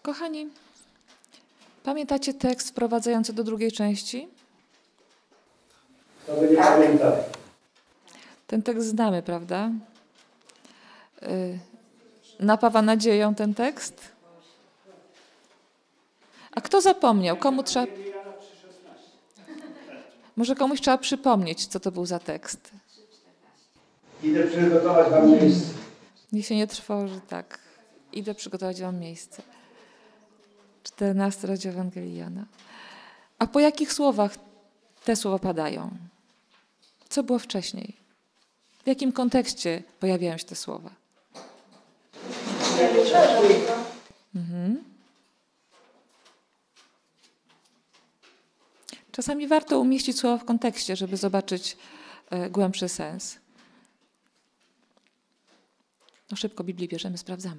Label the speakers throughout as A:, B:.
A: Kochani, pamiętacie tekst wprowadzający do drugiej części?
B: To by nie pamiętał.
A: Ten tekst znamy, prawda? Napawa nadzieją ten tekst? A kto zapomniał? Komu trzeba... Może komuś trzeba przypomnieć, co to był za tekst.
B: Idę przygotować wam miejsce.
A: Niech się nie trwoży, tak. Idę przygotować wam miejsce. 14 rozdział Ewangelii Jana. A po jakich słowach te słowa padają? Co było wcześniej? W jakim kontekście pojawiają się te słowa? Czasami warto umieścić słowa w kontekście, żeby zobaczyć głębszy sens. No szybko Biblię bierzemy, sprawdzamy.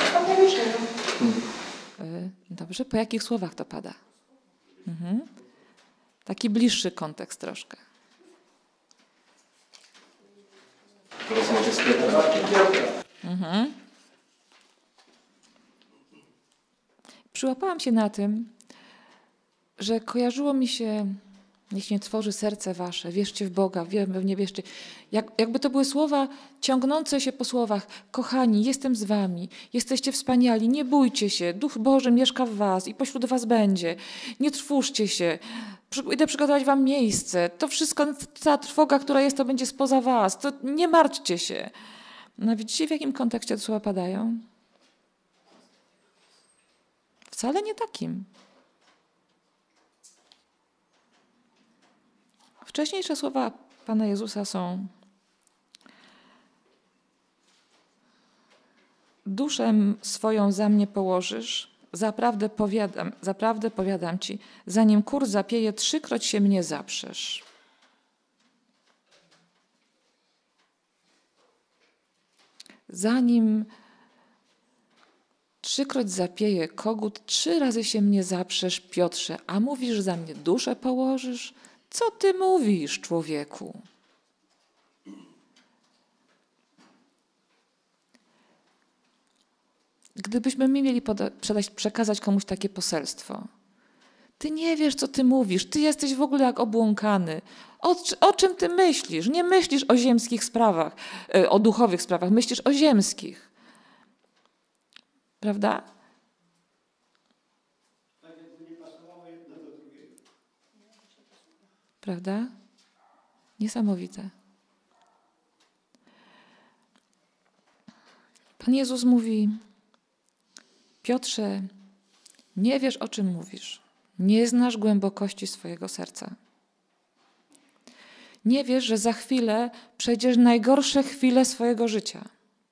A: Dobrze, po jakich słowach to pada? Taki bliższy kontekst troszkę. Przyłapałam się na tym, że kojarzyło mi się, niech nie tworzy serce wasze, wierzcie w Boga, nie wierzcie. Jakby to były słowa ciągnące się po słowach: kochani, jestem z wami, jesteście wspaniali, nie bójcie się, Duch Boży mieszka w was i pośród was będzie. Nie trwóżcie się, idę przygotować wam miejsce. To wszystko, cała trwoga, która jest, to będzie spoza was. To nie martwcie się. No widzicie, w jakim kontekście te słowa padają? Wcale nie takim. Wcześniejsze słowa Pana Jezusa są: duszę swoją za mnie położysz, zaprawdę powiadam ci, zanim kur zapieje, 3-kroć się mnie zaprzesz. Zanim 3-kroć zapieje kogut, 3 razy się mnie zaprzesz, Piotrze, a mówisz, za mnie duszę położysz? Co ty mówisz, człowieku? Gdybyśmy mieli przekazać komuś takie poselstwo: ty nie wiesz, co ty mówisz, ty jesteś w ogóle jak obłąkany. O czym ty myślisz? Nie myślisz o ziemskich sprawach, o duchowych sprawach, myślisz o ziemskich. Prawda? Prawda? Niesamowite. Pan Jezus mówi: Piotrze, nie wiesz, o czym mówisz. Nie znasz głębokości swojego serca. Nie wiesz, że za chwilę przejdziesz najgorsze chwile swojego życia.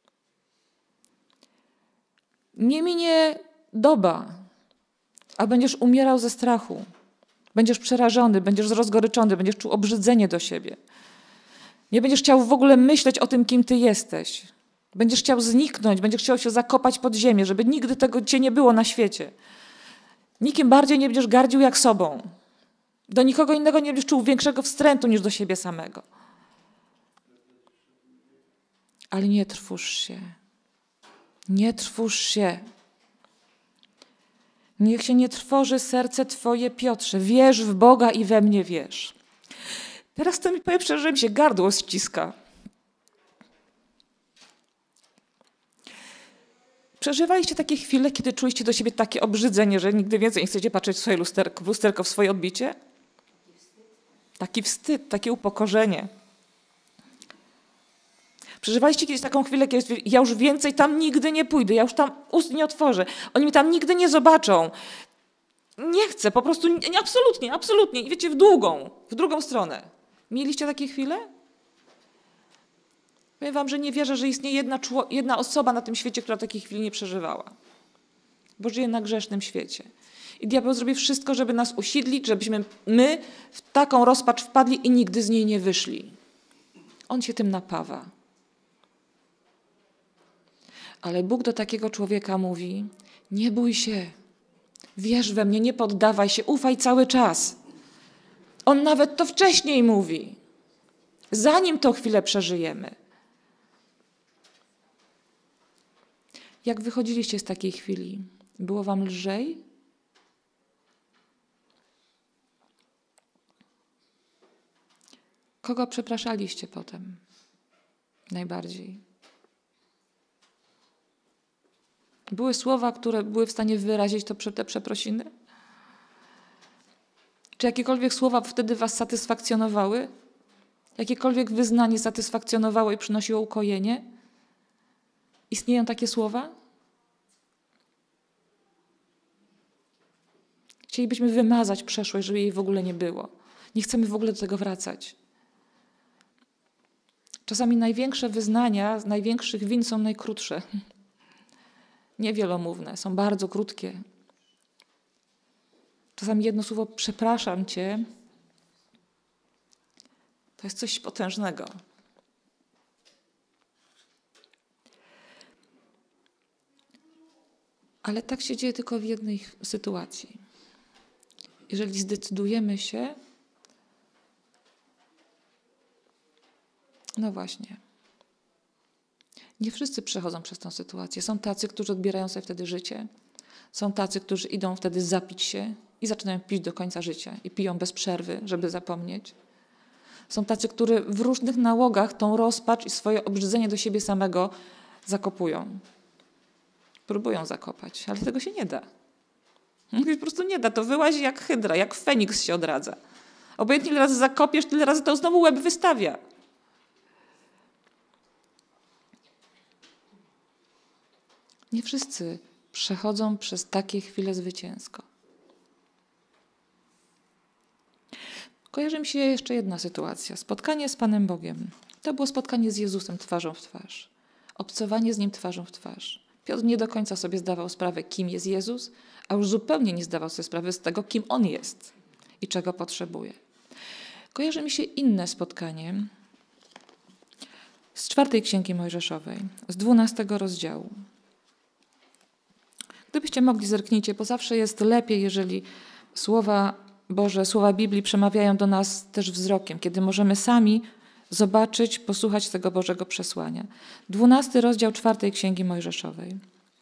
A: Nie minie doba, a będziesz umierał ze strachu. Będziesz przerażony, będziesz rozgoryczony, będziesz czuł obrzydzenie do siebie. Nie będziesz chciał w ogóle myśleć o tym, kim ty jesteś. Będziesz chciał zniknąć, będziesz chciał się zakopać pod ziemię, żeby nigdy tego cię nie było na świecie. Nikim bardziej nie będziesz gardził jak sobą. Do nikogo innego nie będziesz czuł większego wstrętu niż do siebie samego. Ale nie trwóż się. Nie trwóż się. Niech się nie trwoży serce twoje, Piotrze. Wierz w Boga i we mnie wierz. Teraz to mi powiem szczerze, że mi się gardło ściska. Przeżywaliście takie chwile, kiedy czuliście do siebie takie obrzydzenie, że nigdy więcej nie chcecie patrzeć w swoje lusterko, w swoje odbicie? Taki wstyd, takie upokorzenie. Przeżywaliście kiedyś taką chwilę, kiedy ja już więcej tam nigdy nie pójdę, ja już tam ust nie otworzę, oni mnie tam nigdy nie zobaczą. Nie chcę, po prostu absolutnie, absolutnie. I wiecie, w drugą stronę. Mieliście takie chwile? Powiem wam, że nie wierzę, że istnieje jedna osoba na tym świecie, która takiej chwili nie przeżywała. Bo żyje na grzesznym świecie. I diabeł zrobi wszystko, żeby nas usidlić, żebyśmy my w taką rozpacz wpadli i nigdy z niej nie wyszli. On się tym napawa. Ale Bóg do takiego człowieka mówi: nie bój się, wierz we mnie, nie poddawaj się, ufaj cały czas. On nawet to wcześniej mówi, zanim tą chwilę przeżyjemy. Jak wychodziliście z takiej chwili? Było wam lżej? Kogo przepraszaliście potem najbardziej? Były słowa, które były w stanie wyrazić te przeprosiny? Czy jakiekolwiek słowa wtedy was satysfakcjonowały? Jakiekolwiek wyznanie satysfakcjonowało i przynosiło ukojenie? Istnieją takie słowa? Chcielibyśmy wymazać przeszłość, żeby jej w ogóle nie było. Nie chcemy w ogóle do tego wracać. Czasami największe wyznania z największych win są najkrótsze. Niewielomówne, są bardzo krótkie. Czasami jedno słowo przepraszam cię to jest coś potężnego. Ale tak się dzieje tylko w jednej sytuacji. Jeżeli zdecydujemy się, no właśnie, nie wszyscy przechodzą przez tę sytuację. Są tacy, którzy odbierają sobie wtedy życie. Są tacy, którzy idą wtedy zapić się i zaczynają pić do końca życia. I piją bez przerwy, żeby zapomnieć. Są tacy, którzy w różnych nałogach tą rozpacz i swoje obrzydzenie do siebie samego zakopują. Próbują zakopać, ale tego się nie da. Po prostu nie da. To wyłazi jak hydra, jak Feniks się odradza. Obojętnie ile razy zakopiesz, tyle razy to znowu łeb wystawia. Nie wszyscy przechodzą przez takie chwile zwycięsko. Kojarzy mi się jeszcze jedna sytuacja. Spotkanie z Panem Bogiem. To było spotkanie z Jezusem twarzą w twarz. Obcowanie z Nim twarzą w twarz. Piotr nie do końca sobie zdawał sprawę, kim jest Jezus, a już zupełnie nie zdawał sobie sprawy z tego, kim On jest i czego potrzebuje. Kojarzy mi się inne spotkanie z 4 Księgi Mojżeszowej, z 12 rozdziału. Gdybyście mogli, zerknijcie, bo zawsze jest lepiej, jeżeli słowa Boże, słowa Biblii przemawiają do nas też wzrokiem, kiedy możemy sami zobaczyć, posłuchać tego Bożego przesłania. 12 rozdział 4 Księgi Mojżeszowej.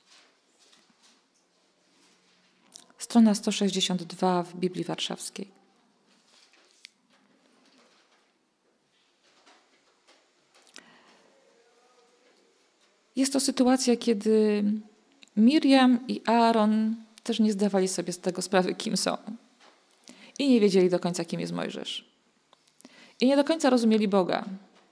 A: Strona 162 w Biblii Warszawskiej. Jest to sytuacja, kiedy Miriam i Aaron też nie zdawali sobie z tego sprawy, kim są. I nie wiedzieli do końca, kim jest Mojżesz. I nie do końca rozumieli Boga.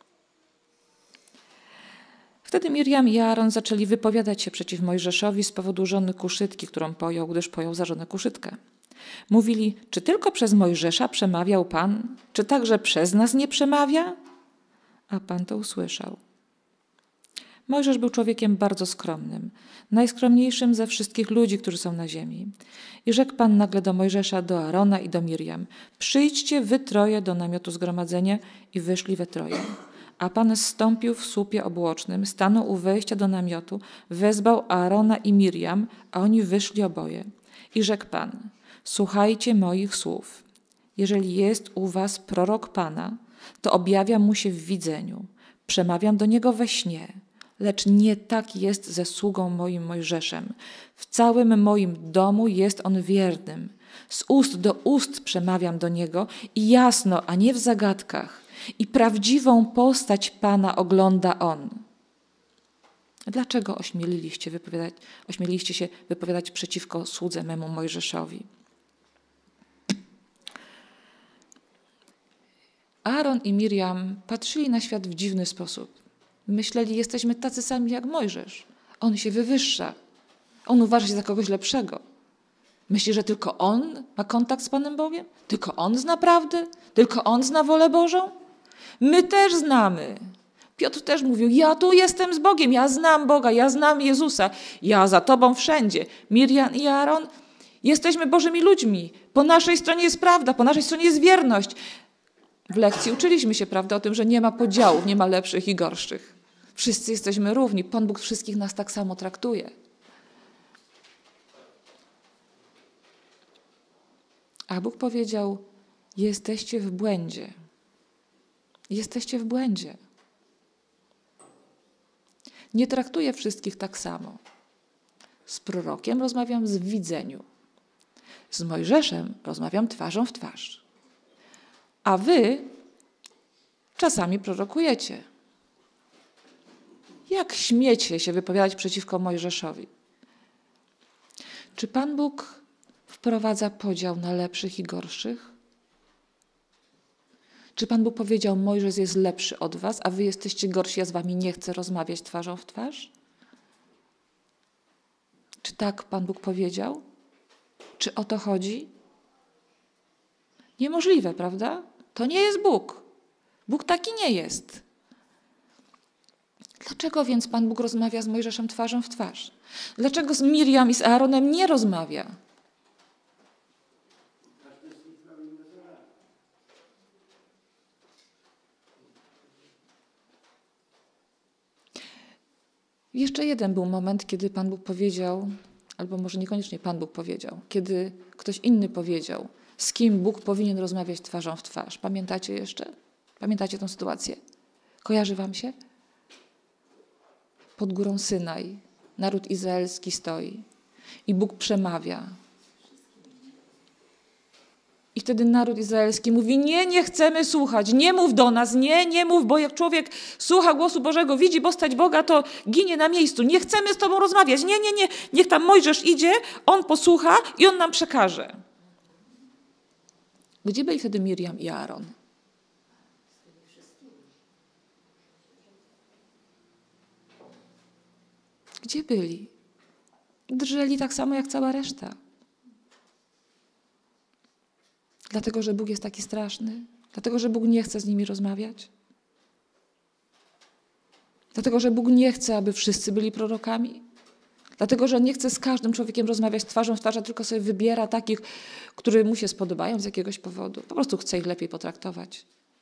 A: Wtedy Miriam i Aaron zaczęli wypowiadać się przeciw Mojżeszowi z powodu żony Kuszytki, którą pojął, gdyż pojął za żonę Kuszytkę. Mówili, czy tylko przez Mojżesza przemawiał Pan? Czy także przez nas nie przemawia? A Pan to usłyszał. Mojżesz był człowiekiem bardzo skromnym, najskromniejszym ze wszystkich ludzi, którzy są na ziemi. I rzekł Pan nagle do Mojżesza, do Arona i do Miriam: przyjdźcie wy troje do namiotu zgromadzenia. I wyszli we troje. A Pan zstąpił w słupie obłocznym, stanął u wejścia do namiotu, wezwał Aarona i Miriam, a oni wyszli oboje. I rzekł Pan: słuchajcie moich słów. Jeżeli jest u was prorok Pana, to objawiam mu się w widzeniu. Przemawiam do niego we śnie. Lecz nie tak jest ze sługą moim Mojżeszem. W całym moim domu jest on wiernym. Z ust do ust przemawiam do niego i jasno, a nie w zagadkach. I prawdziwą postać Pana ogląda on. Dlaczego ośmieliliście się wypowiadać przeciwko słudze memu Mojżeszowi? Aaron i Miriam patrzyli na świat w dziwny sposób. Myśleli, jesteśmy tacy sami jak Mojżesz. On się wywyższa. On uważa się za kogoś lepszego. Myśli, że tylko on ma kontakt z Panem Bogiem? Tylko on zna prawdę? Tylko on zna wolę Bożą? My też znamy. Piotr też mówił, ja tu jestem z Bogiem, ja znam Boga, ja znam Jezusa, ja za Tobą wszędzie. Miriam i Aaron, jesteśmy Bożymi ludźmi. Po naszej stronie jest prawda, po naszej stronie jest wierność. W lekcji uczyliśmy się, prawda, o tym, że nie ma podziałów, nie ma lepszych i gorszych. Wszyscy jesteśmy równi. Pan Bóg wszystkich nas tak samo traktuje. A Bóg powiedział, jesteście w błędzie. Jesteście w błędzie. Nie traktuję wszystkich tak samo. Z prorokiem rozmawiam w widzeniu. Z Mojżeszem rozmawiam twarzą w twarz. A wy czasami prorokujecie. Jak śmiecie się wypowiadać przeciwko Mojżeszowi? Czy Pan Bóg wprowadza podział na lepszych i gorszych? Czy Pan Bóg powiedział, Mojżesz jest lepszy od was, a wy jesteście gorsi, ja z wami nie chcę rozmawiać twarzą w twarz? Czy tak Pan Bóg powiedział? Czy o to chodzi? Niemożliwe, prawda? To nie jest Bóg. Bóg taki nie jest. Dlaczego więc Pan Bóg rozmawia z Mojżeszem twarzą w twarz? Dlaczego z Miriam i z Aaronem nie rozmawia? Jeszcze jeden był moment, kiedy Pan Bóg powiedział, albo może niekoniecznie Pan Bóg powiedział, kiedy ktoś inny powiedział, z kim Bóg powinien rozmawiać twarzą w twarz. Pamiętacie jeszcze? Pamiętacie tę sytuację? Kojarzy wam się? Pod górą Synaj naród izraelski stoi i Bóg przemawia. I wtedy naród izraelski mówi, nie chcemy słuchać, nie mów do nas, nie mów, bo jak człowiek słucha głosu Bożego, widzi postać Boga, to ginie na miejscu. Nie chcemy z tobą rozmawiać, nie, niech tam Mojżesz idzie, on posłucha i on nam przekaże. Gdzie byli wtedy Miriam i Aaron? Gdzie byli? Drżeli tak samo jak cała reszta. Dlatego, że Bóg jest taki straszny? Dlatego, że Bóg nie chce z nimi rozmawiać? Dlatego, że Bóg nie chce, aby wszyscy byli prorokami? Dlatego, że nie chce z każdym człowiekiem rozmawiać twarzą w twarz, a tylko sobie wybiera takich, które mu się spodobają z jakiegoś powodu. Po prostu chce ich lepiej potraktować.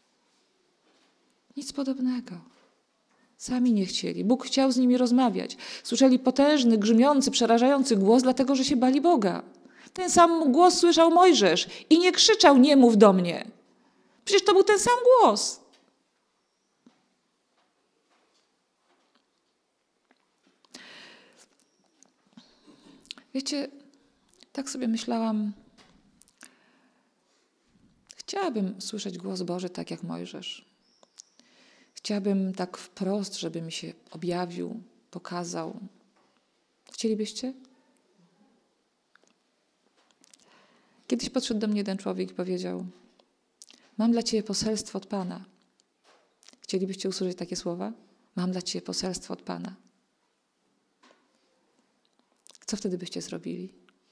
A: Nic podobnego. Sami nie chcieli. Bóg chciał z nimi rozmawiać. Słyszeli potężny, grzmiący, przerażający głos, dlatego, że się bali Boga. Ten sam głos słyszał Mojżesz i nie krzyczał, nie mów do mnie. Przecież to był ten sam głos. Wiecie, tak sobie myślałam, chciałabym słyszeć głos Boży tak jak Mojżesz. Chciałabym tak wprost, żeby mi się objawił, pokazał. Chcielibyście? Kiedyś podszedł do mnie jeden człowiek i powiedział, mam dla ciebie poselstwo od Pana. Chcielibyście usłyszeć takie słowa? Mam dla ciebie poselstwo od Pana. Co wtedy byście zrobili?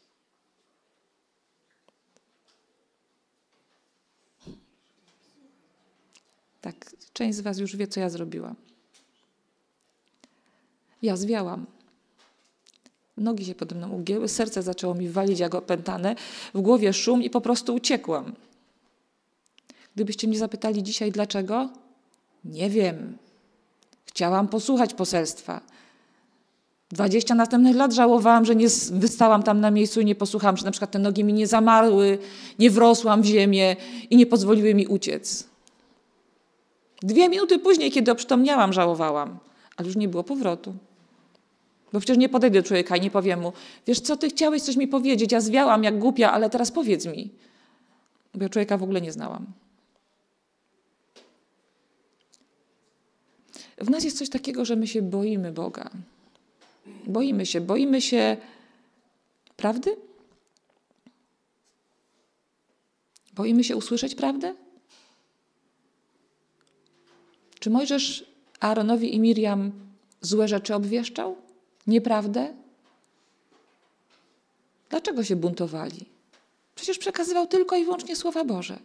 A: Tak, część z was już wie, co ja zrobiłam. Ja zwiałam. Nogi się pode mną ugięły, serce zaczęło mi walić jak opętane, w głowie szum i po prostu uciekłam. Gdybyście mnie zapytali dzisiaj dlaczego? Nie wiem. Chciałam posłuchać poselstwa. 20 następnych lat żałowałam, że nie wystałam tam na miejscu i nie posłuchałam, że na przykład te nogi mi nie zamarły, nie wrosłam w ziemię i nie pozwoliły mi uciec. 2 minuty później, kiedy oprzytomniałam, żałowałam, ale już nie było powrotu. Bo przecież nie podejdę do człowieka i nie powiem mu, wiesz co, ty chciałeś coś mi powiedzieć, ja zwiałam jak głupia, ale teraz powiedz mi. Bo ja człowieka w ogóle nie znałam. W nas jest coś takiego, że my się boimy Boga. Boimy się prawdy? Boimy się usłyszeć prawdę? Czy Mojżesz Aaronowi i Miriam złe rzeczy obwieszczał? Nieprawdę? Dlaczego się buntowali? Przecież przekazywał tylko i wyłącznie słowa Boże.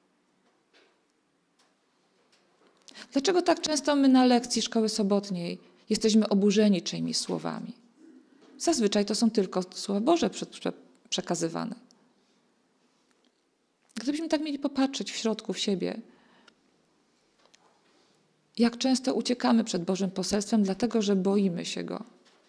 A: Dlaczego tak często my na lekcji szkoły sobotniej jesteśmy oburzeni czyimiś słowami? Zazwyczaj to są tylko słowa Boże przekazywane. Gdybyśmy tak mieli popatrzeć w środku w siebie, jak często uciekamy przed Bożym poselstwem, dlatego że boimy się Go.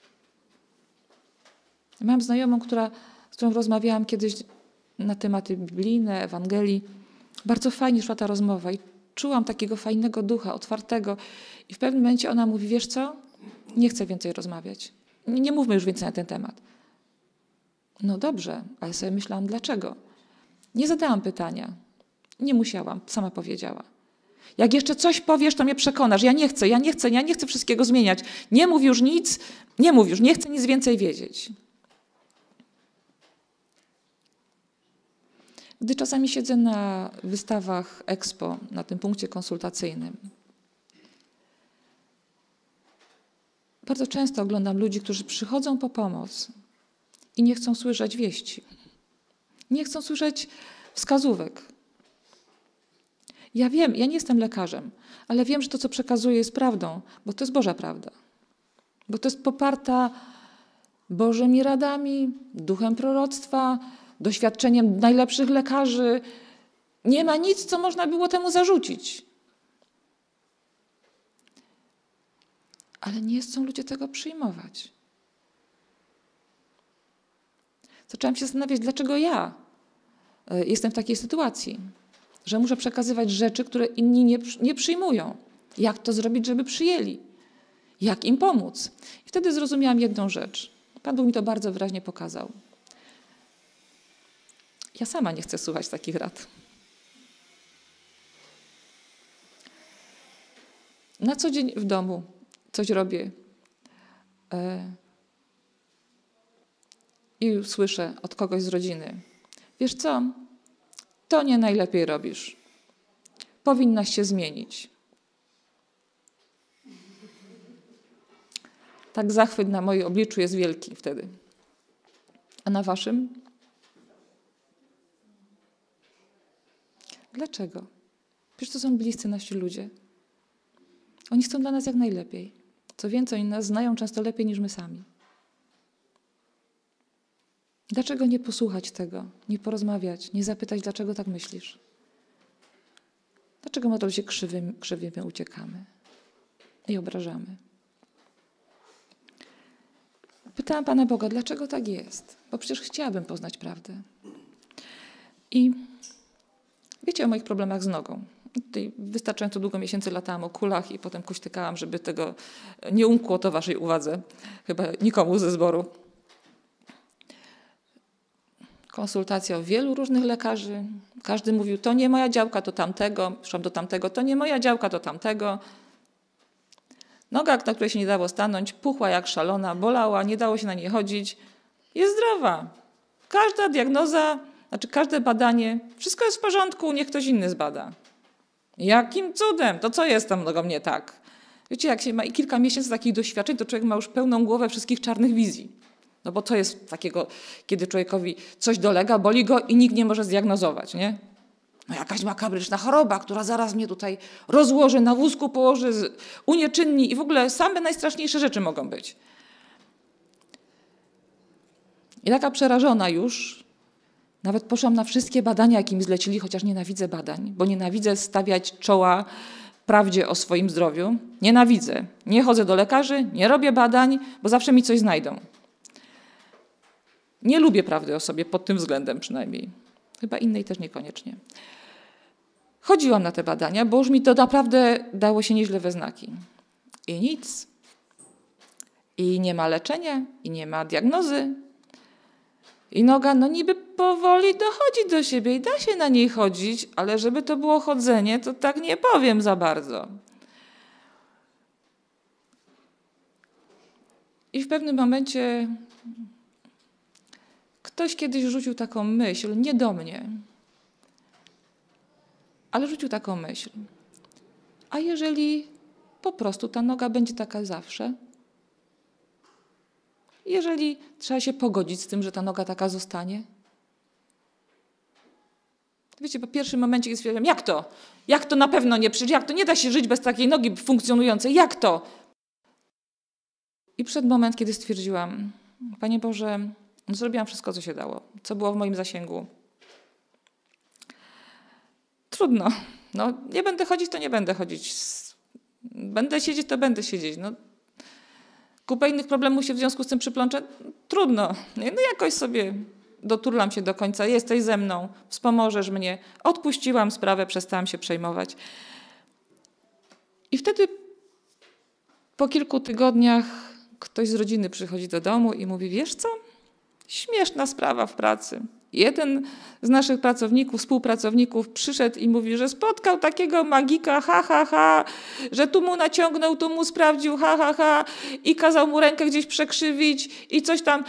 A: Mam znajomą, z którą rozmawiałam kiedyś na tematy biblijne, Ewangelii. Bardzo fajnie szła ta rozmowa i czułam takiego fajnego ducha, otwartego. I w pewnym momencie ona mówi, wiesz co? Nie chcę więcej rozmawiać. Nie mówmy już więcej na ten temat. No dobrze, ale sobie myślałam, dlaczego? Nie zadałam pytania. Nie musiałam, sama powiedziała. Jak jeszcze coś powiesz, to mnie przekonasz. Ja nie chcę wszystkiego zmieniać. Nie mów już nic, nie chcę nic więcej wiedzieć. Gdy czasami siedzę na wystawach Expo, na tym punkcie konsultacyjnym, bardzo często oglądam ludzi, którzy przychodzą po pomoc i nie chcą słyszeć wieści. Nie chcą słyszeć wskazówek. Ja wiem, ja nie jestem lekarzem, ale wiem, że to, co przekazuję, jest prawdą, bo to jest Boża prawda. Bo to jest poparta Bożymi radami, duchem proroctwa, doświadczeniem najlepszych lekarzy. Nie ma nic, co można było temu zarzucić. Ale nie chcą ludzie tego przyjmować. Zaczęłam się zastanawiać, dlaczego ja jestem w takiej sytuacji, że muszę przekazywać rzeczy, które inni nie przyjmują. Jak to zrobić, żeby przyjęli? Jak im pomóc? I wtedy zrozumiałam jedną rzecz. Pan Bóg mi to bardzo wyraźnie pokazał. Ja sama nie chcę słuchać takich rad. Na co dzień w domu coś robię i słyszę od kogoś z rodziny: wiesz co, to nie najlepiej robisz. Powinnaś się zmienić. Tak zachwyt na moim obliczu jest wielki wtedy. A na waszym? Dlaczego? Przecież to są bliscy nasi ludzie. Oni chcą dla nas jak najlepiej. Co więcej, oni nas znają często lepiej niż my sami. Dlaczego nie posłuchać tego, nie porozmawiać, nie zapytać, dlaczego tak myślisz? Dlaczego modlą się krzywymi uciekamy i obrażamy? Pytałam Pana Boga, dlaczego tak jest? Bo przecież chciałabym poznać prawdę. I wiecie o moich problemach z nogą. Tutaj wystarczająco długo miesięcy latałam o kulach i potem kuśtykałam, żeby tego nie umkło to waszej uwadze. Chyba nikomu ze zboru. Konsultacja o wielu różnych lekarzy. Każdy mówił, to nie moja działka, to tamtego. Szłam do tamtego, to nie moja działka, to tamtego. Noga, na której się nie dało stanąć, puchła jak szalona, bolała, nie dało się na niej chodzić. Jest zdrowa. Każda diagnoza, każde badanie, wszystko jest w porządku, niech ktoś inny zbada. Jakim cudem? To co jest tam nogą nie tak? Wiecie, jak się ma i kilka miesięcy takich doświadczeń, to człowiek ma już pełną głowę wszystkich czarnych wizji. No bo co jest takiego, kiedy człowiekowi coś dolega, boli go i nikt nie może zdiagnozować, nie? No jakaś makabryczna choroba, która zaraz mnie tutaj rozłoży, na wózku położy, unieczynni i w ogóle same najstraszniejsze rzeczy mogą być. I taka przerażona już, nawet poszłam na wszystkie badania, jakie mi zlecili, chociaż nienawidzę badań, bo nienawidzę stawiać czoła prawdzie o swoim zdrowiu. Nienawidzę. Nie chodzę do lekarzy, nie robię badań, bo zawsze mi coś znajdą. Nie lubię prawdy o sobie pod tym względem przynajmniej. Chyba innej też niekoniecznie. Chodziłam na te badania, bo już mi to naprawdę dało się nieźle we znaki. I nic. I nie ma leczenia, i nie ma diagnozy. I noga, no niby powoli dochodzi do siebie i da się na niej chodzić, ale żeby to było chodzenie, to tak nie powiem za bardzo. I w pewnym momencie ktoś kiedyś rzucił taką myśl, nie do mnie, ale rzucił taką myśl. A jeżeli po prostu ta noga będzie taka zawsze? Jeżeli trzeba się pogodzić z tym, że ta noga taka zostanie? Wiecie, po pierwszym momencie, kiedy stwierdziłam, jak to? Jak to na pewno nie przyjdzie? Jak to nie da się żyć bez takiej nogi funkcjonującej? Jak to? I przyszedł moment, kiedy stwierdziłam, Panie Boże, zrobiłam wszystko, co się dało, co było w moim zasięgu. Trudno. No, nie będę chodzić, to nie będę chodzić. Będę siedzieć, to będę siedzieć. No, kupę innych problemów się w związku z tym przyplączę. Trudno. No jakoś sobie doturlam się do końca. Jesteś ze mną, wspomożesz mnie. Odpuściłam sprawę, przestałam się przejmować. I wtedy po kilku tygodniach ktoś z rodziny przychodzi do domu i mówi, wiesz co, śmieszna sprawa w pracy. Jeden z naszych pracowników, współpracowników przyszedł i mówi, że spotkał takiego magika, że tu mu naciągnął, tu mu sprawdził, i kazał mu rękę gdzieś przekrzywić i coś tam.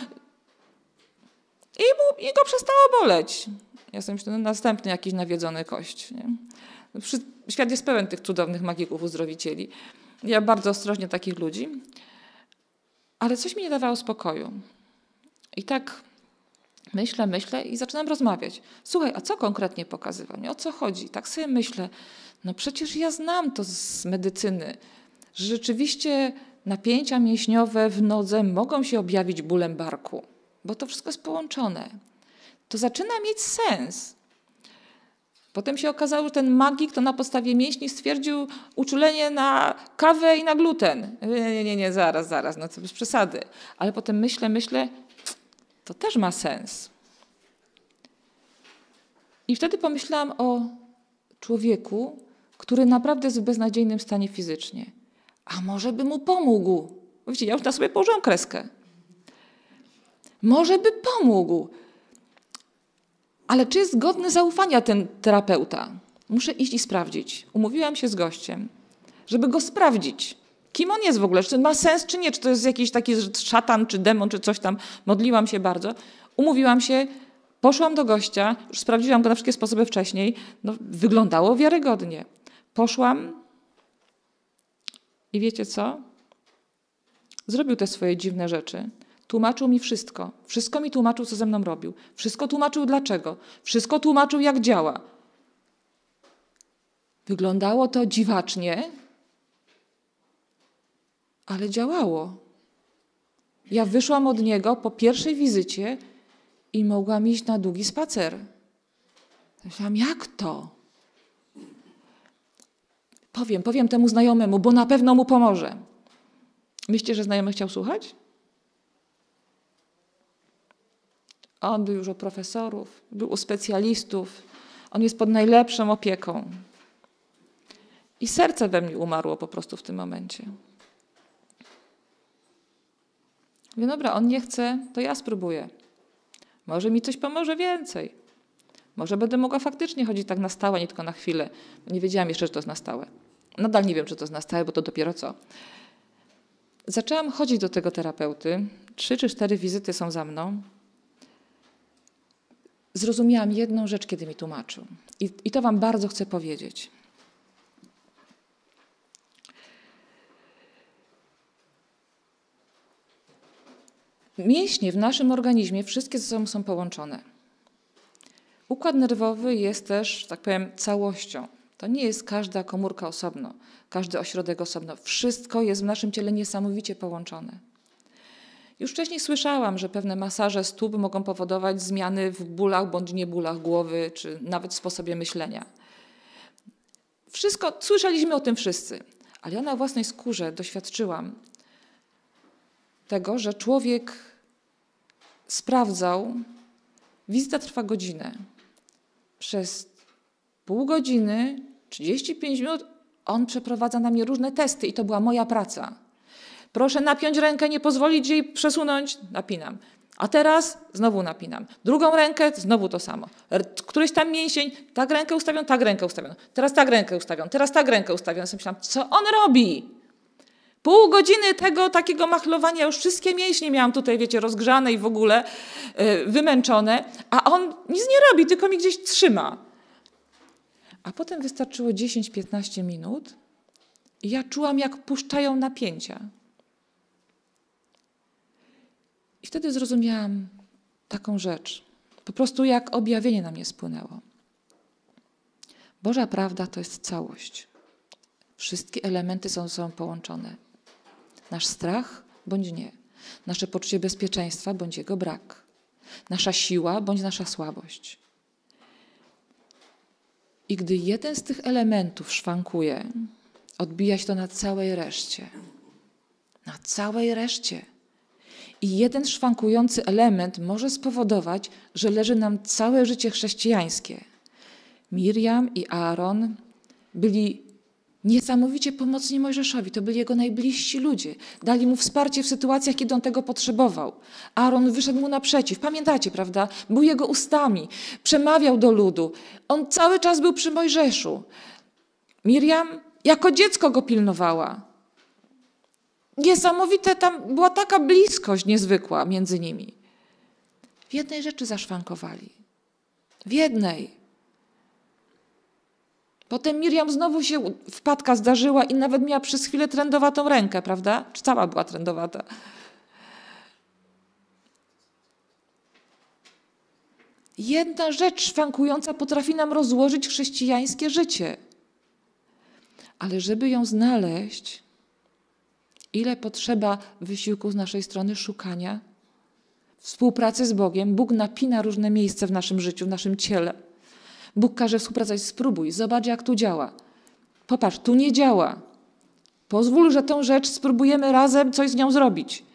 A: I go przestało boleć. Ja sobie myślę, następny jakiś nawiedzony kość. Nie? Świat jest pełen tych cudownych magików, uzdrowicieli. Ja bardzo ostrożnie takich ludzi. Ale coś mi nie dawało spokoju. I tak myślę i zaczynam rozmawiać. Słuchaj, a co konkretnie pokazywał? O co chodzi? Tak sobie myślę, no przecież ja znam to z medycyny, że rzeczywiście napięcia mięśniowe w nodze mogą się objawić bólem barku, bo to wszystko jest połączone. To zaczyna mieć sens. Potem się okazało, że ten magik to na podstawie mięśni stwierdził uczulenie na kawę i na gluten. Nie, zaraz, no to bez przesady. Ale potem myślę, to też ma sens. I wtedy pomyślałam o człowieku, który naprawdę jest w beznadziejnym stanie fizycznie. A może by mu pomógł? Wiecie, ja już na sobie położyłam kreskę. Może by pomógł. Ale czy jest godny zaufania ten terapeuta? Muszę iść i sprawdzić. Umówiłam się z gościem, żeby go sprawdzić. Kim on jest w ogóle? Czy ma sens, czy nie? Czy to jest jakiś taki szatan, czy demon, czy coś tam. Modliłam się bardzo. Umówiłam się, poszłam do gościa, już sprawdziłam go na wszystkie sposoby wcześniej. No, wyglądało wiarygodnie. Poszłam i wiecie co? Zrobił te swoje dziwne rzeczy. Tłumaczył mi wszystko. Wszystko mi tłumaczył, co ze mną robił. Wszystko tłumaczył dlaczego. Wszystko tłumaczył, jak działa. Wyglądało to dziwacznie, ale działało. Ja wyszłam od niego po pierwszej wizycie i mogłam iść na długi spacer. Myślałam, jak to? Powiem temu znajomemu, bo na pewno mu pomoże. Myślicie, że znajomy chciał słuchać? On był już u profesorów, był u specjalistów. On jest pod najlepszą opieką. I serce we mnie umarło po prostu w tym momencie. Mówię, dobra, on nie chce, to ja spróbuję. Może mi coś pomoże więcej. Może będę mogła faktycznie chodzić tak na stałe, nie tylko na chwilę. Nie wiedziałam jeszcze, że to jest na stałe. Nadal nie wiem, czy to jest na stałe, bo to dopiero co. Zaczęłam chodzić do tego terapeuty. 3 czy 4 wizyty są za mną. Zrozumiałam jedną rzecz, kiedy mi tłumaczył. I to wam bardzo chcę powiedzieć. Mięśnie w naszym organizmie wszystkie ze sobą są połączone. Układ nerwowy jest też, tak powiem, całością. To nie jest każda komórka osobno, każdy ośrodek osobno. Wszystko jest w naszym ciele niesamowicie połączone. Już wcześniej słyszałam, że pewne masaże stóp mogą powodować zmiany w bólach bądź niebólach głowy, czy nawet w sposobie myślenia. Wszystko, słyszeliśmy o tym wszyscy, ale ja na własnej skórze doświadczyłam tego, że człowiek sprawdzał, wizyta trwa godzinę. Przez pół godziny, 35 minut on przeprowadza na mnie różne testy i to była moja praca. Proszę napiąć rękę, nie pozwolić jej przesunąć, napinam. A teraz znowu napinam. Drugą rękę, znowu to samo. Któryś tam mięsień, tak rękę ustawiam, tak rękę ustawiam. Teraz tak rękę ustawiam, teraz tak rękę ustawiam. Ja sobie myślałam, co on robi? Pół godziny tego takiego machlowania, już wszystkie mięśnie miałam tutaj, wiecie, rozgrzane i w ogóle wymęczone, a on nic nie robi, tylko mi gdzieś trzyma. A potem wystarczyło 10-15 minut i ja czułam, jak puszczają napięcia. I wtedy zrozumiałam taką rzecz. Po prostu jak objawienie na mnie spłynęło. Boża prawda to jest całość. Wszystkie elementy są ze sobą połączone. Nasz strach bądź nie. Nasze poczucie bezpieczeństwa bądź jego brak. Nasza siła bądź nasza słabość. I gdy jeden z tych elementów szwankuje, odbija się to na całej reszcie. Na całej reszcie. I jeden szwankujący element może spowodować, że leży nam całe życie chrześcijańskie. Miriam i Aaron byli niesamowicie pomocni Mojżeszowi. To byli jego najbliżsi ludzie. Dali mu wsparcie w sytuacjach, kiedy on tego potrzebował. Aaron wyszedł mu naprzeciw. Pamiętacie, prawda? Był jego ustami. Przemawiał do ludu. On cały czas był przy Mojżeszu. Miriam jako dziecko go pilnowała. Niesamowite, tam była taka bliskość niezwykła między nimi. W jednej rzeczy zaszwankowali. W jednej. Potem Miriam znowu się wpadka zdarzyła i nawet miała przez chwilę trędowatą rękę, prawda? Czy cała była trędowata? Jedna rzecz szwankująca potrafi nam rozłożyć chrześcijańskie życie. Ale żeby ją znaleźć, ile potrzeba wysiłku z naszej strony, szukania, współpracy z Bogiem. Bóg napina różne miejsca w naszym życiu, w naszym ciele. Bóg każe współpracować, spróbuj, zobacz jak tu działa. Popatrz, tu nie działa. Pozwól, że tą rzecz spróbujemy razem coś z nią zrobić.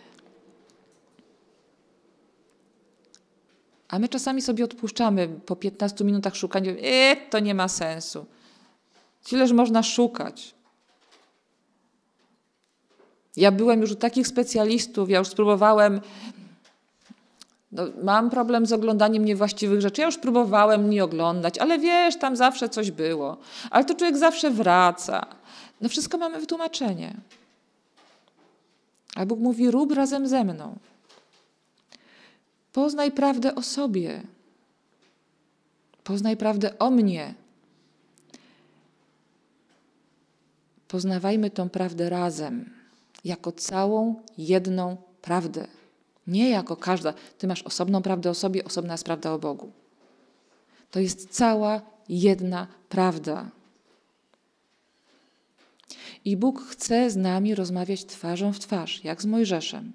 A: A my czasami sobie odpuszczamy po 15 minutach szukania. To nie ma sensu. Ileż można szukać. Ja byłem już u takich specjalistów, ja już spróbowałem. Mam problem z oglądaniem niewłaściwych rzeczy. Ja już próbowałem nie oglądać, ale wiesz, tam zawsze coś było. Ale to człowiek zawsze wraca. Wszystko mamy wytłumaczenie. A Bóg mówi, rób razem ze mną. Poznaj prawdę o sobie. Poznaj prawdę o mnie. Poznawajmy tą prawdę razem. Jako całą, jedną prawdę. Nie jako każda. Ty masz osobną prawdę o sobie, osobna jest prawda o Bogu. To jest cała, jedna prawda. I Bóg chce z nami rozmawiać twarzą w twarz, jak z Mojżeszem.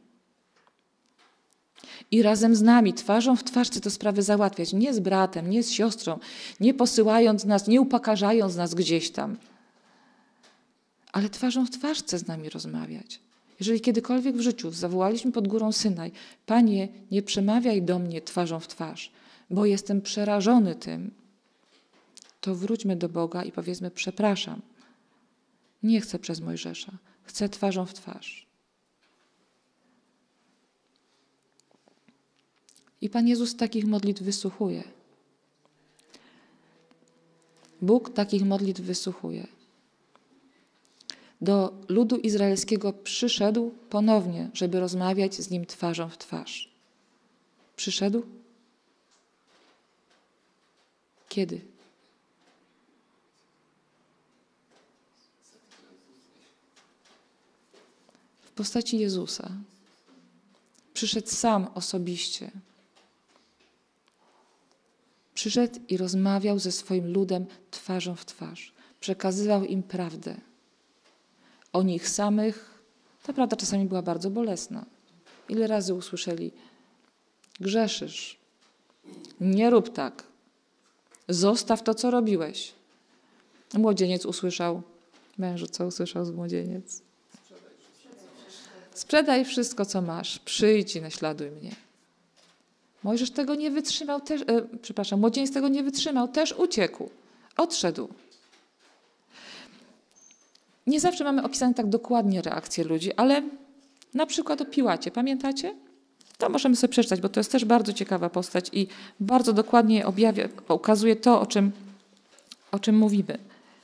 A: I razem z nami, twarzą w twarz, chce te sprawy załatwiać. Nie z bratem, nie z siostrą, nie posyłając nas, nie upokarzając nas gdzieś tam. Ale twarzą w twarz chce z nami rozmawiać. Jeżeli kiedykolwiek w życiu zawołaliśmy pod górą Synaj, Panie, nie przemawiaj do mnie twarzą w twarz, bo jestem przerażony tym, to wróćmy do Boga i powiedzmy, przepraszam. Nie chcę przez Mojżesza, chcę twarzą w twarz. I Pan Jezus takich modlitw wysłuchuje. Bóg takich modlitw wysłuchuje. Do ludu izraelskiego przyszedł ponownie, żeby rozmawiać z nim twarzą w twarz. Przyszedł? Kiedy? W postaci Jezusa. Przyszedł sam osobiście. Przyszedł i rozmawiał ze swoim ludem twarzą w twarz. Przekazywał im prawdę. O nich samych, ta prawda czasami była bardzo bolesna. Ile razy usłyszeli, grzeszysz, nie rób tak, zostaw to, co robiłeś. Młodzieniec usłyszał, mężu, co usłyszał z młodzieniec? Sprzedaj wszystko, co masz, przyjdź i naśladuj mnie. Mojżesz tego nie wytrzymał, młodzieniec tego nie wytrzymał, też uciekł, odszedł. Nie zawsze mamy opisane tak dokładnie reakcje ludzi, ale na przykład o Piłacie, pamiętacie? To możemy sobie przeczytać, bo to jest też bardzo ciekawa postać i bardzo dokładnie ukazuje to, o czym mówimy.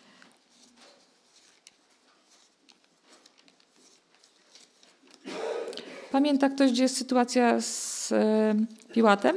A: Pamięta ktoś, gdzie jest sytuacja z Piłatem?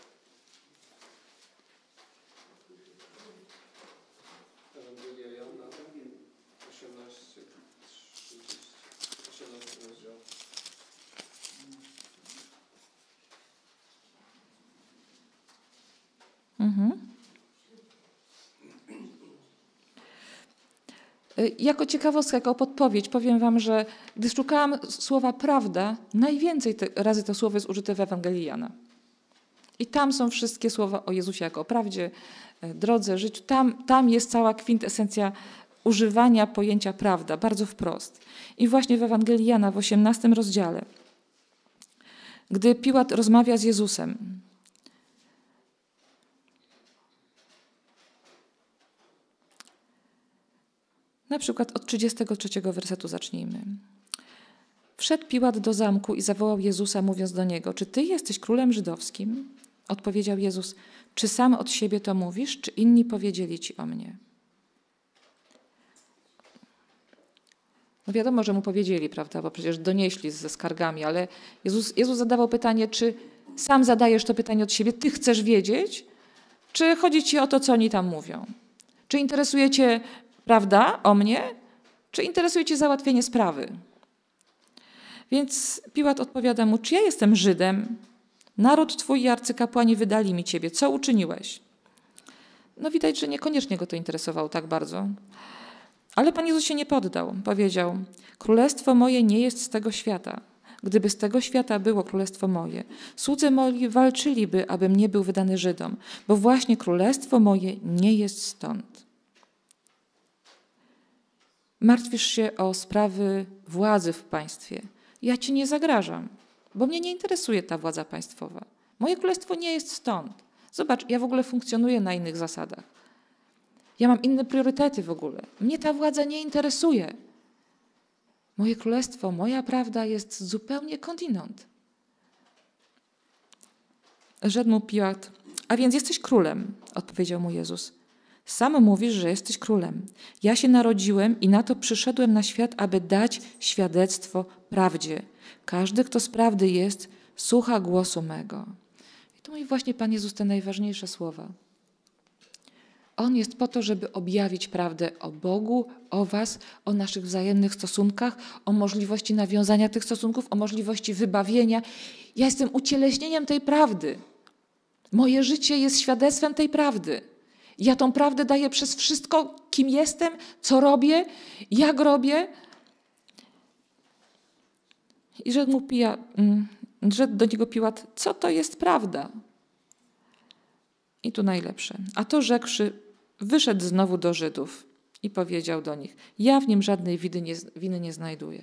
A: Jako ciekawostkę, jako podpowiedź powiem wam, że gdy szukałam słowa prawda, najwięcej razy to słowo jest użyte w Ewangelii Jana. I tam są wszystkie słowa o Jezusie jako o prawdzie, drodze, życiu. Tam jest cała kwintesencja używania pojęcia prawda, bardzo wprost. I właśnie w Ewangelii Jana w 18 rozdziale, gdy Piłat rozmawia z Jezusem, Na przykład od 33 wersetu zacznijmy. Wszedł Piłat do zamku i zawołał Jezusa, mówiąc do Niego: czy Ty jesteś królem żydowskim? Odpowiedział Jezus: czy sam od siebie to mówisz, czy inni powiedzieli Ci o mnie? No wiadomo, że mu powiedzieli, prawda, bo przecież donieśli ze skargami, ale Jezus zadawał pytanie, czy sam zadajesz to pytanie od siebie, Ty chcesz wiedzieć, czy chodzi Ci o to, co oni tam mówią? Czy interesuje Cię prawda o mnie, czy interesuje Cię załatwienie sprawy? Więc Piłat odpowiada mu: czy ja jestem Żydem? Naród Twój i arcykapłani wydali mi Ciebie. Co uczyniłeś? No widać, że niekoniecznie go to interesowało tak bardzo. Ale Pan Jezus się nie poddał. Powiedział: królestwo moje nie jest z tego świata. Gdyby z tego świata było królestwo moje, słudzy moi walczyliby, abym nie był wydany Żydom, bo właśnie królestwo moje nie jest stąd. Martwisz się o sprawy władzy w państwie. Ja Ci nie zagrażam, bo mnie nie interesuje ta władza państwowa. Moje królestwo nie jest stąd. Zobacz, ja w ogóle funkcjonuję na innych zasadach. Ja mam inne priorytety w ogóle. Mnie ta władza nie interesuje. Moje królestwo, moja prawda jest zupełnie skądinąd. Rzekł mu Piłat: a więc jesteś królem, odpowiedział mu Jezus. Sam mówisz, że jesteś królem. Ja się narodziłem i na to przyszedłem na świat, aby dać świadectwo prawdzie. Każdy, kto z prawdy jest, słucha głosu mego. I tu mówi właśnie Pan Jezus te najważniejsze słowa. On jest po to, żeby objawić prawdę o Bogu, o was, o naszych wzajemnych stosunkach, o możliwości nawiązania tych stosunków, o możliwości wybawienia. Ja jestem ucieleśnieniem tej prawdy. Moje życie jest świadectwem tej prawdy. Ja tą prawdę daję przez wszystko, kim jestem, co robię, jak robię. I rzekł do niego Piłat: co to jest prawda? I tu najlepsze. A to rzekłszy, wyszedł znowu do Żydów i powiedział do nich: ja w nim żadnej winy nie znajduję.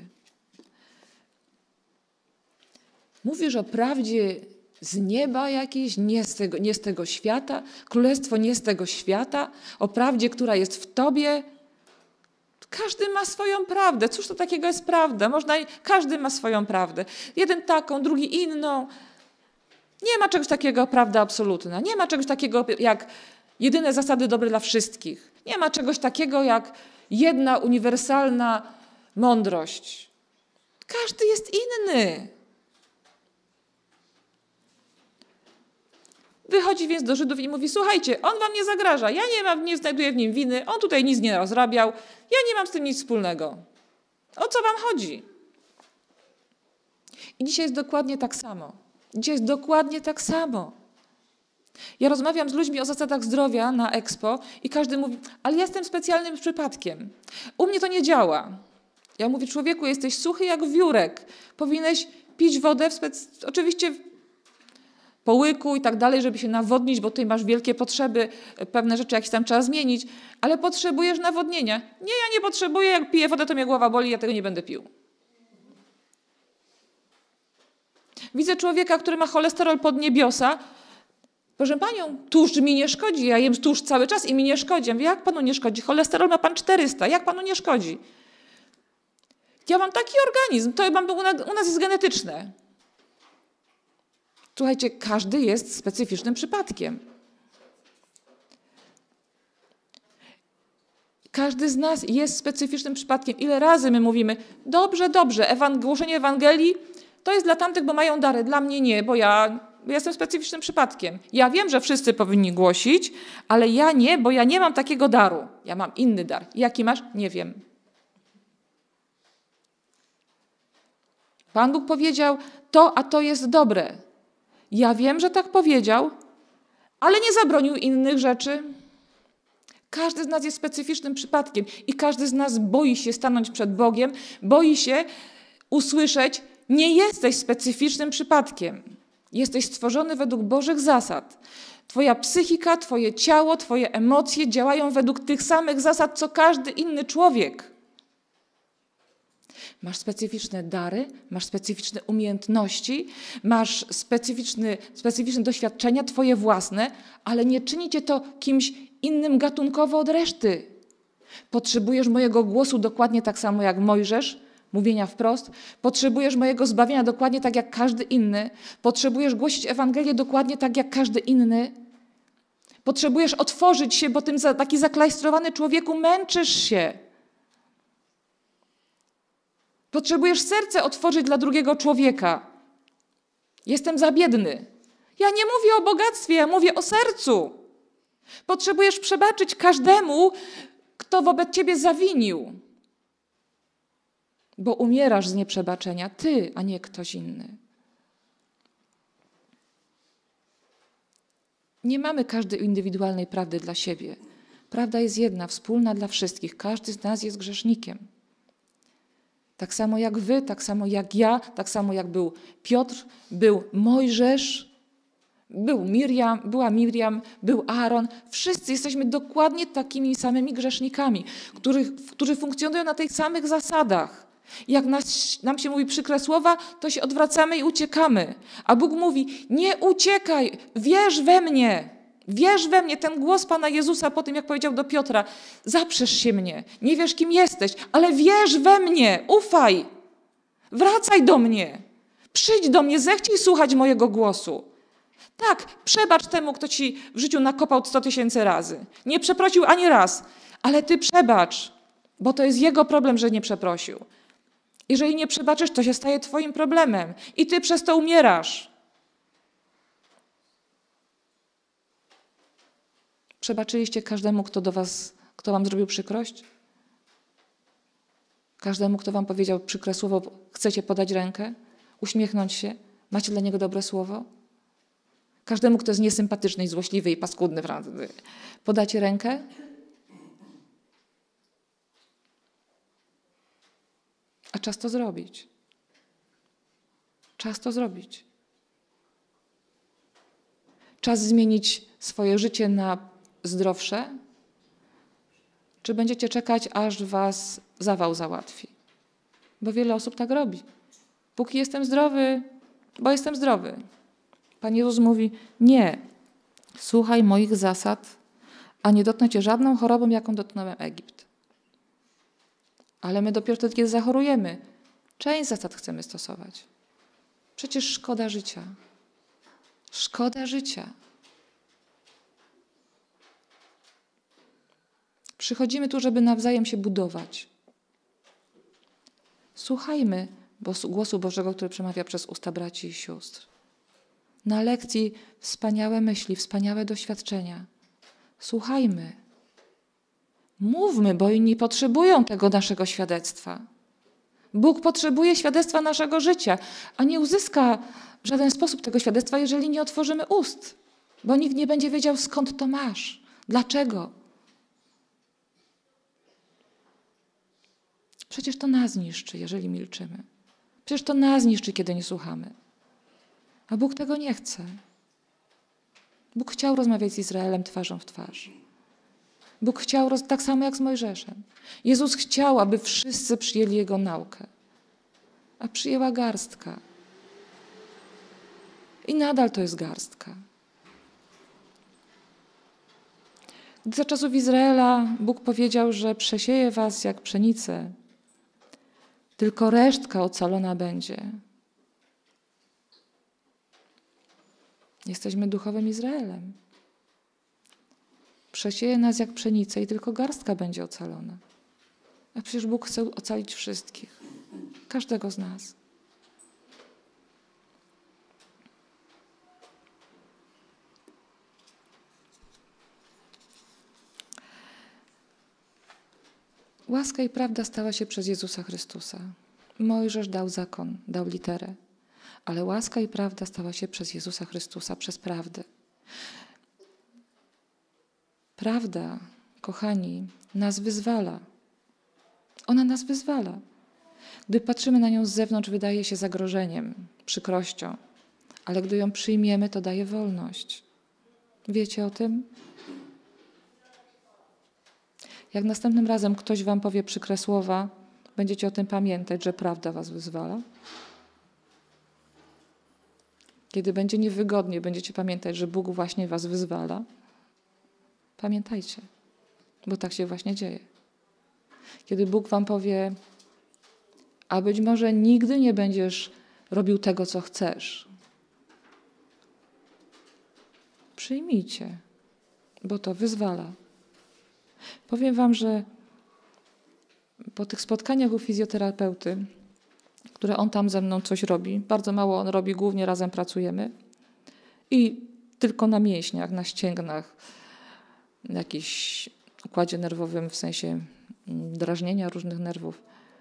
A: Mówisz o prawdzie z nieba jakiejś, nie z tego świata, królestwo nie z tego świata, o prawdzie, która jest w tobie. Każdy ma swoją prawdę. Cóż to takiego jest prawda? Każdy ma swoją prawdę. Jeden taką, drugi inną. Nie ma czegoś takiego prawda absolutna. Nie ma czegoś takiego jak jedyne zasady dobre dla wszystkich. Nie ma czegoś takiego jak jedna uniwersalna mądrość. Każdy jest inny. Wychodzi więc do Żydów i mówi: słuchajcie, on wam nie zagraża, ja nie znajduję w nim winy, on tutaj nic nie rozrabiał, ja nie mam z tym nic wspólnego. O co wam chodzi? I dzisiaj jest dokładnie tak samo. Dzisiaj jest dokładnie tak samo. Ja rozmawiam z ludźmi o zasadach zdrowia na Expo i każdy mówi: ale ja jestem specjalnym przypadkiem. U mnie to nie działa. Ja mówię: człowieku, jesteś suchy jak wiórek. Powinieneś pić wodę oczywiście po łyku i tak dalej, żeby się nawodnić, bo tutaj masz wielkie potrzeby, pewne rzeczy jakieś tam trzeba zmienić, ale potrzebujesz nawodnienia. Nie, ja nie potrzebuję, jak piję wodę, to mnie głowa boli, ja tego nie będę pił. Widzę człowieka, który ma cholesterol pod niebiosa. Proszę panią, tłuszcz mi nie szkodzi, ja jem tłuszcz cały czas i mi nie szkodzi. Ja mówię: jak panu nie szkodzi? Cholesterol ma pan 400, jak panu nie szkodzi? Ja mam taki organizm, to u nas jest genetyczne. Słuchajcie, każdy jest specyficznym przypadkiem. Każdy z nas jest specyficznym przypadkiem. Ile razy my mówimy: dobrze, głoszenie Ewangelii to jest dla tamtych, bo mają dary, dla mnie nie, bo ja jestem specyficznym przypadkiem. Ja wiem, że wszyscy powinni głosić, ale ja nie, bo ja nie mam takiego daru. Ja mam inny dar. Jaki masz? Nie wiem. Pan Bóg powiedział: to, a to jest dobre. Ja wiem, że tak powiedział, ale nie zabronił innych rzeczy. Każdy z nas jest specyficznym przypadkiem i każdy z nas boi się stanąć przed Bogiem, boi się usłyszeć: nie jesteś specyficznym przypadkiem. Jesteś stworzony według Bożych zasad. Twoja psychika, twoje ciało, twoje emocje działają według tych samych zasad, co każdy inny człowiek. Masz specyficzne dary, masz specyficzne umiejętności, masz specyficzne doświadczenia, twoje własne, ale nie czyni cię to kimś innym gatunkowo od reszty. Potrzebujesz mojego głosu dokładnie tak samo jak Mojżesz, mówienia wprost. Potrzebujesz mojego zbawienia dokładnie tak jak każdy inny. Potrzebujesz głosić Ewangelię dokładnie tak jak każdy inny. Potrzebujesz otworzyć się, bo tym taki zaklajstrowany człowieku męczysz się. Potrzebujesz serce otworzyć dla drugiego człowieka. Jestem za biedny. Ja nie mówię o bogactwie, ja mówię o sercu. Potrzebujesz przebaczyć każdemu, kto wobec ciebie zawinił. Bo umierasz z nieprzebaczenia. Ty, a nie ktoś inny. Nie mamy każdej indywidualnej prawdy dla siebie. Prawda jest jedna, wspólna dla wszystkich. Każdy z nas jest grzesznikiem. Tak samo jak wy, tak samo jak ja, tak samo jak był Piotr, był Mojżesz, była Miriam, był Aaron. Wszyscy jesteśmy dokładnie takimi samymi grzesznikami, którzy funkcjonują na tych samych zasadach. Jak nam się mówi przykre słowa, to się odwracamy i uciekamy. A Bóg mówi, nie uciekaj, wierz we mnie. Wierz we mnie. Ten głos Pana Jezusa po tym, jak powiedział do Piotra, zaprzesz się mnie, nie wiesz kim jesteś, ale wierz we mnie, ufaj. Wracaj do mnie. Przyjdź do mnie, zechciej słuchać mojego głosu. Tak, przebacz temu, kto ci w życiu nakopał 100 000 razy. Nie przeprosił ani raz, ale ty przebacz, bo to jest jego problem, że nie przeprosił. Jeżeli nie przebaczysz, to się staje twoim problemem i ty przez to umierasz. Przebaczyliście każdemu, kto wam zrobił przykrość? Każdemu, kto wam powiedział przykre słowo, chcecie podać rękę? Uśmiechnąć się? Macie dla niego dobre słowo? Każdemu, kto jest niesympatyczny i złośliwy i paskudny, podacie rękę? A czas to zrobić. Czas to zrobić. Czas zmienić swoje życie na zdrowsze? Czy będziecie czekać, aż was zawał załatwi? Bo wiele osób tak robi. Póki jestem zdrowy, bo jestem zdrowy. Pan Jezus mówi, nie, słuchaj moich zasad, a nie dotknę cię żadną chorobą, jaką dotknąłem Egipt. Ale my dopiero wtedy, kiedy zachorujemy, część zasad chcemy stosować. Przecież szkoda życia. Szkoda życia. Przychodzimy tu, żeby nawzajem się budować. Słuchajmy głosu Bożego, który przemawia przez usta braci i sióstr. Na lekcji wspaniałe myśli, wspaniałe doświadczenia. Słuchajmy. Mówmy, bo inni potrzebują tego naszego świadectwa. Bóg potrzebuje świadectwa naszego życia, a nie uzyska w żaden sposób tego świadectwa, jeżeli nie otworzymy ust. Bo nikt nie będzie wiedział, skąd to masz. Dlaczego? Przecież to nas niszczy, jeżeli milczymy. Przecież to nas niszczy, kiedy nie słuchamy. A Bóg tego nie chce. Bóg chciał rozmawiać z Izraelem twarzą w twarz. Bóg chciał tak samo jak z Mojżeszem. Jezus chciał, aby wszyscy przyjęli Jego naukę. A przyjęła garstka. I nadal to jest garstka. Gdy za czasów Izraela Bóg powiedział, że przesieje was jak pszenicę, tylko resztka ocalona będzie. Jesteśmy duchowym Izraelem. Przesieje nas jak pszenicę i tylko garstka będzie ocalona. A przecież Bóg chce ocalić wszystkich. Każdego z nas. Łaska i prawda stała się przez Jezusa Chrystusa. Mojżesz dał zakon, dał literę. Ale łaska i prawda stała się przez Jezusa Chrystusa, przez prawdę. Prawda, kochani, nas wyzwala. Ona nas wyzwala. Gdy patrzymy na nią z zewnątrz, wydaje się zagrożeniem, przykrością. Ale gdy ją przyjmiemy, to daje wolność. Wiecie o tym? Jak następnym razem ktoś wam powie przykre słowa, będziecie o tym pamiętać, że prawda was wyzwala? Kiedy będzie niewygodnie, będziecie pamiętać, że Bóg właśnie was wyzwala? Pamiętajcie, bo tak się właśnie dzieje. Kiedy Bóg wam powie, a być może nigdy nie będziesz robił tego, co chcesz. Przyjmijcie, bo to wyzwala. Powiem wam, że po tych spotkaniach u fizjoterapeuty, które on tam ze mną coś robi, bardzo mało on robi, głównie razem pracujemy i tylko na mięśniach, na ścięgnach, na jakimś układzie nerwowym, w sensie drażnienia różnych nerwów.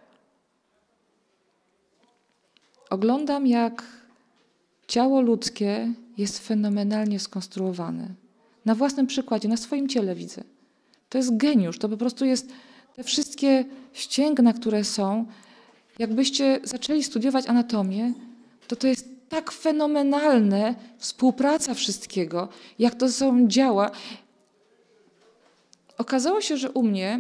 A: Oglądam, jak ciało ludzkie jest fenomenalnie skonstruowane. Na własnym przykładzie, na swoim ciele widzę. To jest geniusz, to po prostu jest te wszystkie ścięgna, które są. Jakbyście zaczęli studiować anatomię, to jest tak fenomenalne współpraca wszystkiego, jak to są działa. Okazało się, że u mnie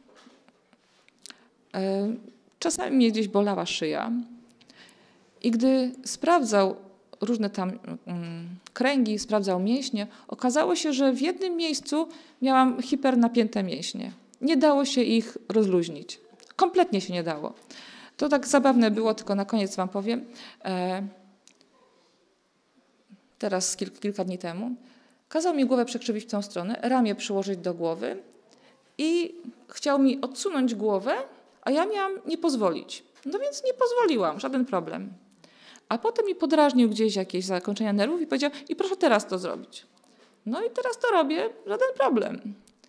A: czasami mnie gdzieś bolała szyja i gdy sprawdzał różne tam kręgi, sprawdzał mięśnie, okazało się, że w jednym miejscu miałam hipernapięte mięśnie. Nie dało się ich rozluźnić. Kompletnie się nie dało. To tak zabawne było, tylko na koniec wam powiem. Teraz kilka dni temu. Kazał mi głowę przekrzywić w tą stronę, ramię przyłożyć do głowy i chciał mi odsunąć głowę, a ja miałam nie pozwolić. No więc nie pozwoliłam, żaden problem. A potem mi podrażnił gdzieś jakieś zakończenia nerwów i powiedział, i proszę teraz to zrobić. No i teraz to robię, żaden problem.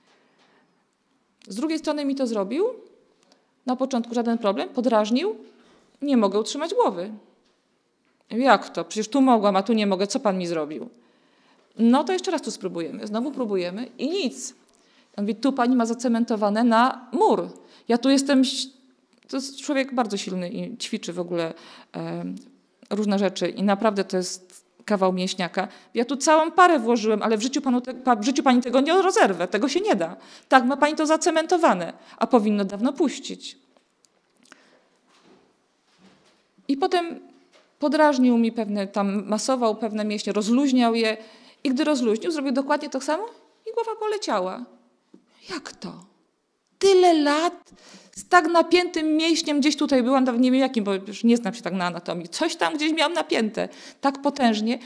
A: Z drugiej strony mi to zrobił, na początku żaden problem, podrażnił, nie mogę utrzymać głowy. Jak to? Przecież tu mogłam, a tu nie mogę, co pan mi zrobił? No to jeszcze raz tu spróbujemy. Znowu próbujemy i nic. On mówi, tu pani ma zacementowane na mur. Ja tu jestem, to jest człowiek bardzo silny i ćwiczy w ogóle różne rzeczy i naprawdę to jest kawał mięśniaka. Ja tu całą parę włożyłem, ale w życiu pani tego nie rozerwę, tego się nie da. Tak, ma pani to zacementowane, a powinno dawno puścić. I potem podrażnił mi masował pewne mięśnie, rozluźniał je i gdy rozluźnił, zrobił dokładnie to samo i głowa poleciała. Jak to? Tyle lat z tak napiętym mięśniem gdzieś tutaj byłam, nawet nie wiem jakim, bo już nie znam się tak na anatomii. Coś tam gdzieś miałam napięte, tak potężnie.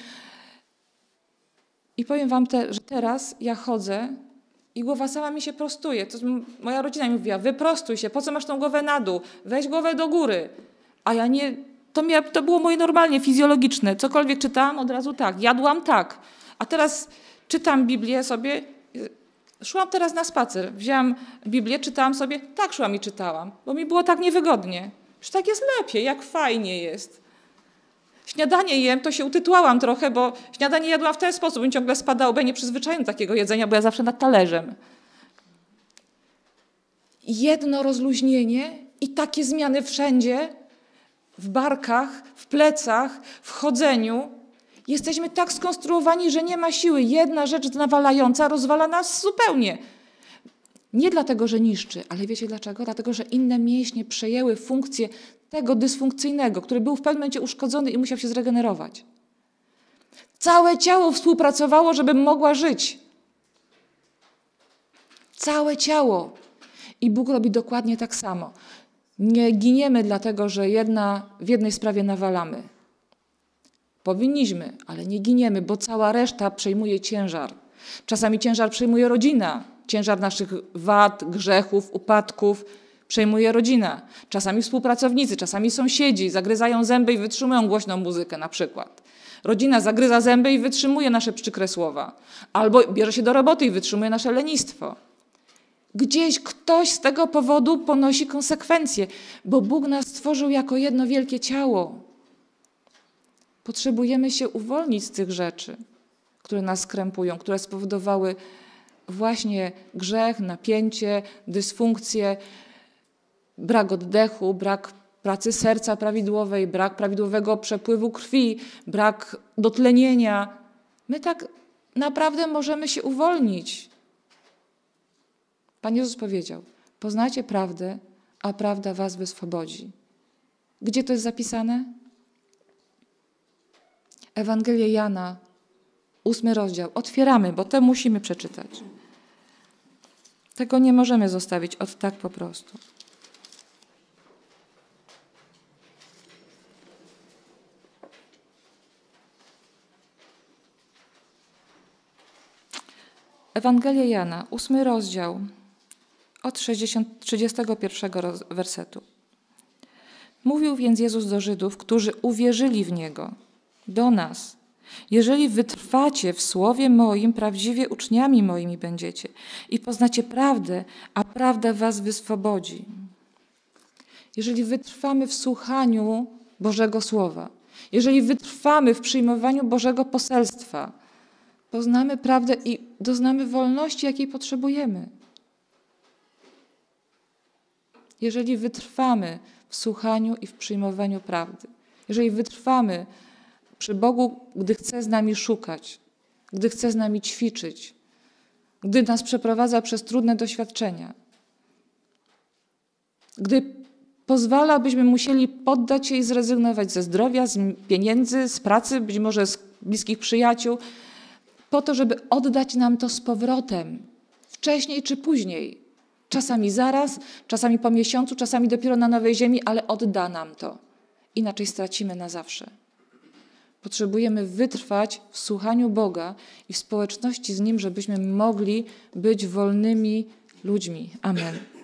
A: I powiem wam, że teraz ja chodzę i głowa sama mi się prostuje. Moja rodzina mi mówiła, wyprostuj się, po co masz tą głowę na dół? Weź głowę do góry. A ja nie, to było moje normalnie fizjologiczne. Cokolwiek czytałam, od razu tak. Jadłam tak. A teraz czytam Biblię sobie. Szłam teraz na spacer. Wzięłam Biblię, czytałam sobie. Tak szłam i czytałam, bo mi było tak niewygodnie. Już tak jest lepiej, jak fajnie jest. Śniadanie jem, to się utytułałam trochę, bo śniadanie jadłam w ten sposób. Mi ciągle spadało, bo ja nie przyzwyczaiłam do takiego jedzenia, bo ja zawsze nad talerzem. Jedno rozluźnienie i takie zmiany wszędzie, w barkach, w plecach, w chodzeniu. Jesteśmy tak skonstruowani, że nie ma siły. Jedna rzecz nawalająca rozwala nas zupełnie. Nie dlatego, że niszczy, ale wiecie dlaczego? Dlatego, że inne mięśnie przejęły funkcję tego dysfunkcyjnego, który był w pewnym momencie uszkodzony i musiał się zregenerować. Całe ciało współpracowało, żebym mogła żyć. Całe ciało. I Bóg robi dokładnie tak samo. Nie giniemy dlatego, że w jednej sprawie nawalamy. Powinniśmy, ale nie giniemy, bo cała reszta przejmuje ciężar. Czasami ciężar przejmuje rodzina. Ciężar naszych wad, grzechów, upadków przejmuje rodzina. Czasami współpracownicy, czasami sąsiedzi zagryzają zęby i wytrzymują głośną muzykę na przykład. Rodzina zagryza zęby i wytrzymuje nasze przykre słowa. Albo bierze się do roboty i wytrzymuje nasze lenistwo. Gdzieś ktoś z tego powodu ponosi konsekwencje, bo Bóg nas stworzył jako jedno wielkie ciało. Potrzebujemy się uwolnić z tych rzeczy, które nas krępują, które spowodowały właśnie grzech, napięcie, dysfunkcję, brak oddechu, brak pracy serca prawidłowej, brak prawidłowego przepływu krwi, brak dotlenienia. My tak naprawdę możemy się uwolnić. Pan Jezus powiedział, poznajcie prawdę, a prawda was wyswobodzi. Gdzie to jest zapisane? Ewangelię Jana, 8 rozdział. Otwieramy, bo to musimy przeczytać. Tego nie możemy zostawić tak po prostu. Ewangelia Jana, 8 rozdział, od 31 wersetu. Mówił więc Jezus do Żydów, którzy uwierzyli w Niego, do nas. Jeżeli wytrwacie w słowie moim, prawdziwie uczniami moimi będziecie i poznacie prawdę, a prawda was wyswobodzi. Jeżeli wytrwamy w słuchaniu Bożego Słowa, jeżeli wytrwamy w przyjmowaniu Bożego poselstwa, poznamy prawdę i doznamy wolności, jakiej potrzebujemy. Jeżeli wytrwamy w słuchaniu i w przyjmowaniu prawdy, jeżeli wytrwamy przy Bogu, gdy chce z nami szukać, gdy chce z nami ćwiczyć, gdy nas przeprowadza przez trudne doświadczenia, gdy pozwala, byśmy musieli poddać się i zrezygnować ze zdrowia, z pieniędzy, z pracy, być może z bliskich przyjaciół, po to, żeby oddać nam to z powrotem, wcześniej czy później. Czasami zaraz, czasami po miesiącu, czasami dopiero na nowej ziemi, ale odda nam to. Inaczej stracimy na zawsze. Potrzebujemy wytrwać w słuchaniu Boga i w społeczności z Nim, żebyśmy mogli być wolnymi ludźmi. Amen.